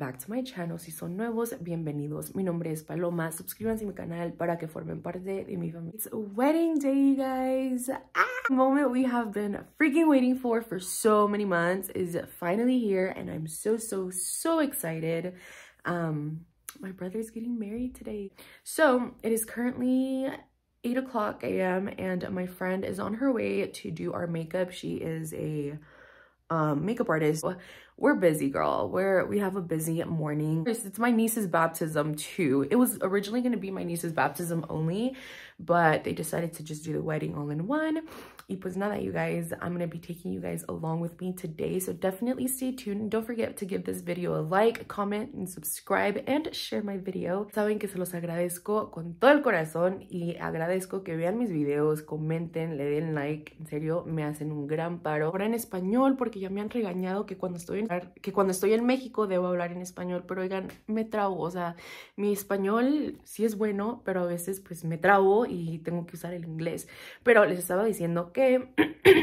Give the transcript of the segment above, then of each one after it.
back to my channel. Si son nuevos, bienvenidos. Mi nombre es Paloma. Suscríbanse a mi canal para que formen parte de mi familia. It's wedding day, you guys. The moment we have been freaking waiting for so many months is finally here, and I'm so excited. My brother's getting married today. So it is currently 8 o'clock a.m. and my friend is on her way to do our makeup. She is a makeup artist. We're busy, girl. We have a busy morning. It's my niece's baptism too. It was originally going to be my niece's baptism only, but they decided to just do the wedding all in one. Y pues nada, you guys, I'm going to be taking you guys along with me today, so definitely stay tuned. Don't forget to give this video a like, comment, and subscribe, and share my video. Saben que se los agradezco con todo el corazón y agradezco que vean mis videos, comenten, le den like. En serio, me hacen un gran paro. Ahora en español, porque ya me han regañado que cuando estoy en México debo hablar en español, pero oigan, me trabo. O sea, mi español sí es bueno, pero a veces pues me trabo y tengo que usar el inglés. Pero les estaba diciendo que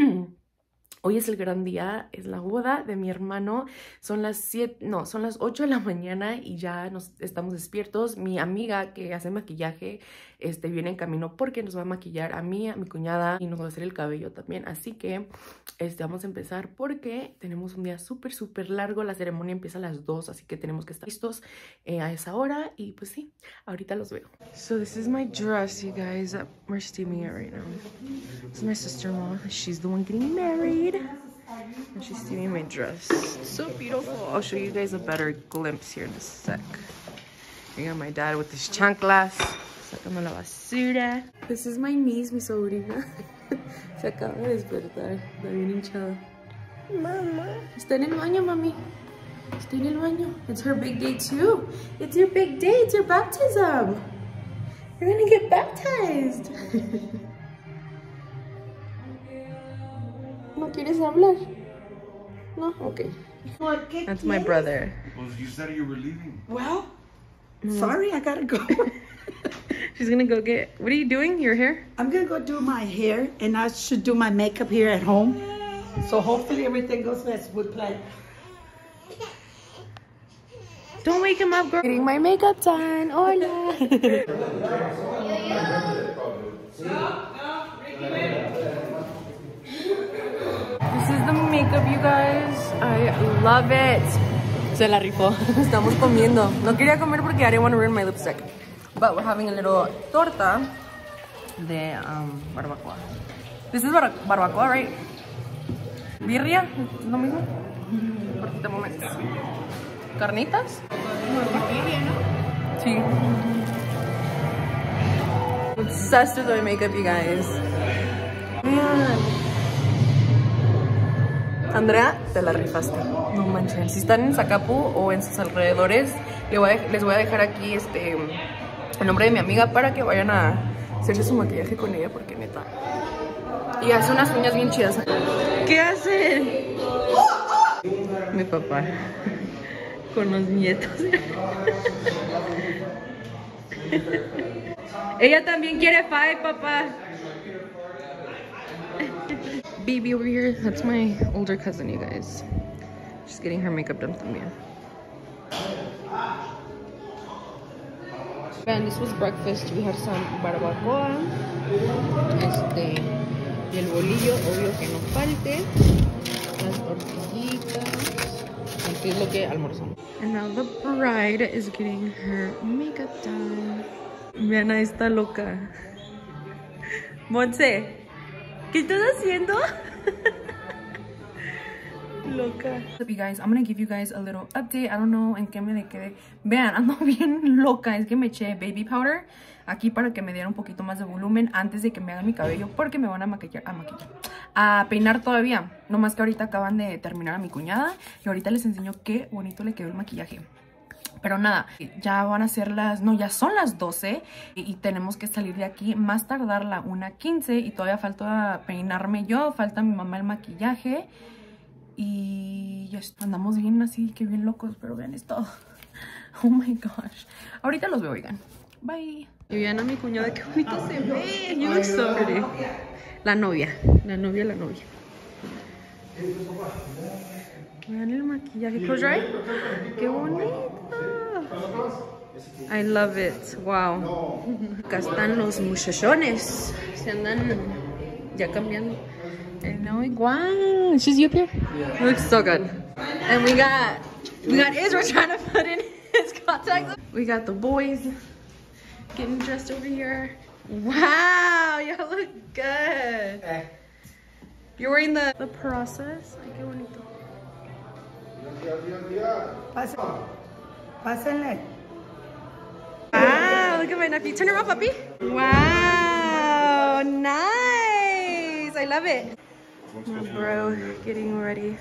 hoy es el gran día, es la boda de mi hermano. Son las 8 de la mañana y ya estamos despiertos. Mi amiga que hace maquillaje viene en camino porque nos va a maquillar a mí, a mi cuñada, y nos va a hacer el cabello también. Así que vamos a empezar porque tenemos un día súper largo. La ceremonia empieza a las 2, así que tenemos que estar listos a esa hora. Y pues sí, ahorita los veo. So this is my dress, you guys. We're steaming it right now. This is my sister-in-law. She's the one getting married. And she's steaming my dress. So beautiful. I'll show you guys a better glimpse here in a sec. I got my dad with his chanclas. Sacando la basura. This is my niece, mi sobrina. Se acaba de despertar. Está bien hinchada. Mamá. Está en el baño, mami. Está en el baño. It's her big day too. It's your big day. It's your baptism. You're gonna get baptized. ¿No quieres hablar? No? Okay. That's my brother. Well, you said you were leaving. Well, sorry, I gotta go. She's gonna go get... What are you doing? Your hair? I'm gonna go do my hair, and I should do my makeup here at home. So hopefully everything goes as we plan. Don't wake him up, girl. Getting my makeup done. Hola. This is the makeup, you guys. I love it. Se la rifó. Estamos comiendo. No quería comer porque I didn't want to ruin my lipstick. But we're having a little torta de barbacoa. This is barbacoa, right? Birria, ¿es lo mismo? Por momentos. ¿Carnitas? Birria, ¿no? Sí. Obsessed with my makeup, you guys. Man. Andrea, te la rifaste. No manches. Si están en Zacapu o en sus alrededores, les voy a dejar aquí el nombre de mi amiga para que vayan a hacerse su maquillaje con ella, porque neta. Y hace unas uñas bien chidas. ¿Qué hacen? Mi papá con los nietos. Ella también quiere fight, papá. Baby over here, that's my older cousin, you guys. She's getting her makeup done también. And this was breakfast. We had some barbacoa. Y el bolillo, obvio que no falte. Las tortillitas. Esto es lo que almorzamos. And now the bride is getting her makeup done. Vean a esta loca. Monse, ¿qué estás haciendo? Loca. What's up, you guys? I'm gonna give you guys a little update. I don't know en qué me quedé. Vean, ando bien loca. Es que me eché baby powder aquí para que me diera un poquito más de volumen antes de que me hagan mi cabello, porque me van a peinar todavía. No más que ahorita acaban de terminar a mi cuñada y ahorita les enseño qué bonito le quedó el maquillaje. Pero nada, ya van a ser ya son las 12 y tenemos que salir de aquí más tardar la 1:15 y todavía falta peinarme yo, falta mi mamá el maquillaje y ya andamos bien así, que bien locos, pero vean esto. Oh my gosh. Ahorita los veo, oigan. Bye. Y vean a mi cuñada, qué bonita se ve. You look so pretty. La novia. Vean el maquillaje. Close your eye. ¡Qué bonito! I love it. Wow. Acá están los muchachones. Se andan ya cambiando. And now wow, it's just you up here? Yeah. Looks so good. And we got Israel trying to put in his contacts. We got the boys getting dressed over here. Wow, y'all look good. You're wearing the process. Ay, qué bonito. Pásenle. Ah, look at my nephew. Turn around, puppy. Wow, nice. I love it. My bro getting ready.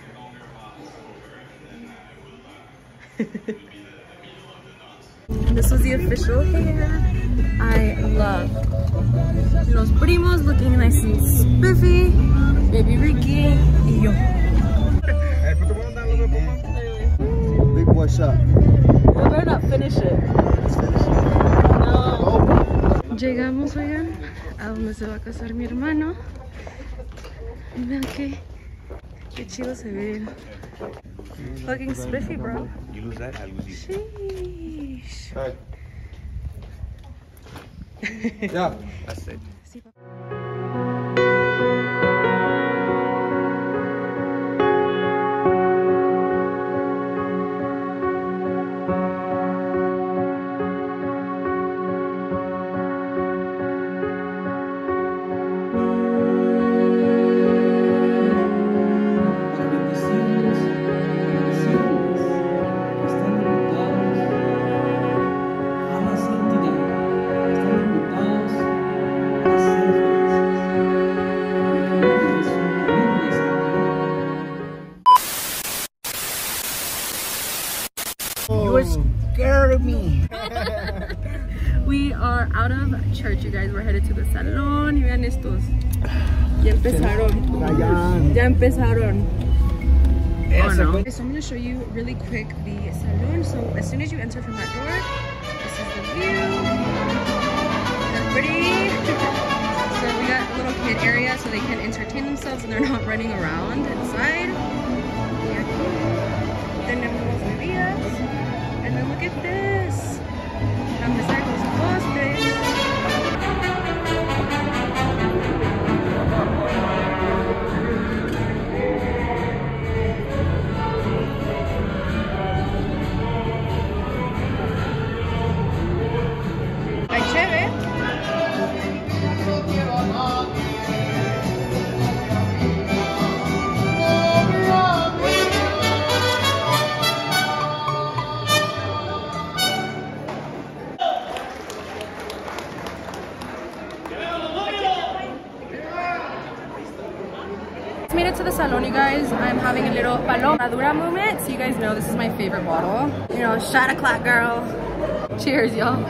This was the official hair. I love los primos looking nice and spiffy. Baby Ricky y yo. Big boy shot. You better not finish it. Let's finish it. No. Llegamos, oigan, a donde se va a casar mi hermano. Y vean qué chido se ve. Looking spiffy, bro. You lose that, I lose you. Sheesh. All right. Yeah. That's it. Sí, papá. You're scared of me. We are out of church, you guys. We're headed to the salon. Y vean estos. Ya empezaron. Ya empezaron. Oh, no. So I'm going to show you really quick the salon. So as soon as you enter from that door, this is the view. They're pretty. So we got a little kid area so they can entertain themselves and they're not running around inside. Tenemos bebidas. And then look at this. A empezar con los postres. Ay, chévere. Made it to the salon, you guys. I'm having a little Paloma moment. So you guys know this is my favorite bottle. You know, shot o'clock, girl. Cheers, y'all.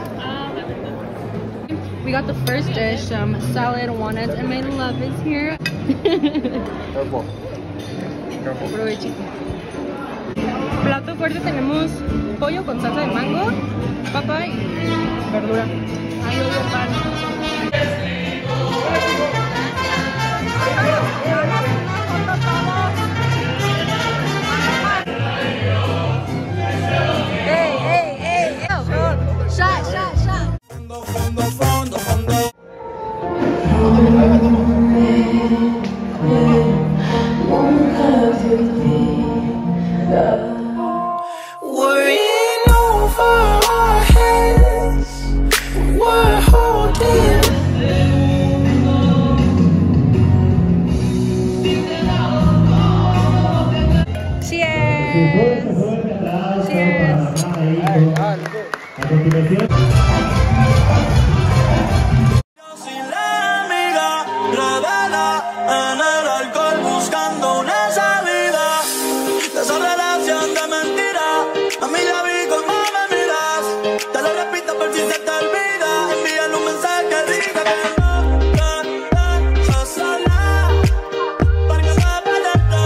We got the first dish, salad, walnuts, and my love is here. Careful. Provechito. Plato fuerte tenemos pollo con salsa de mango, papa y verdura. Ahí voy el pan. Hey, hey, hey, shot, shot, shot. Worrying over our heads, we're holding. Cheers! Cheers! Sin la amiga, redada en el alcohol buscando una salida de esa relación de mentira. A mí la vi como me miras. Te lo repito por si se te olvida. Envíale un mensaje que diga que no te dejo sola, porque me apetece.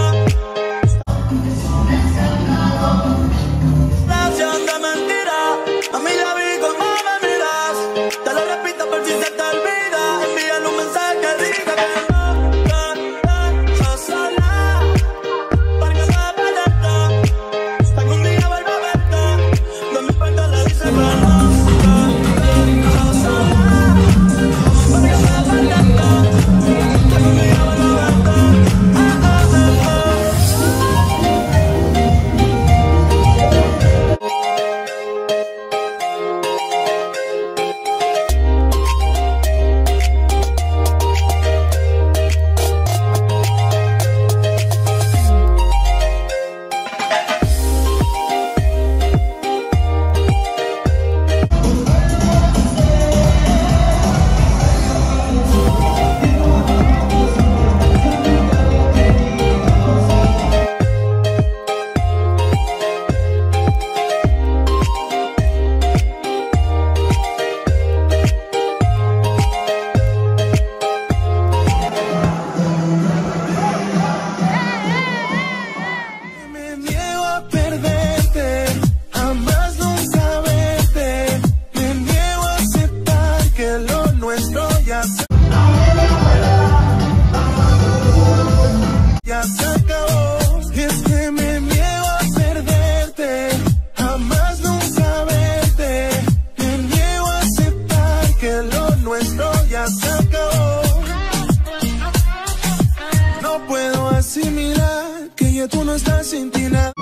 Relación de mentira. A mí la vi como me miras. Te lo repito por si se te olvida. Envíale un mensaje que diga que no te dejo sola, porque me apetece. ya se acabó. No puedo asimilar que ya tú no estás sin ti nada.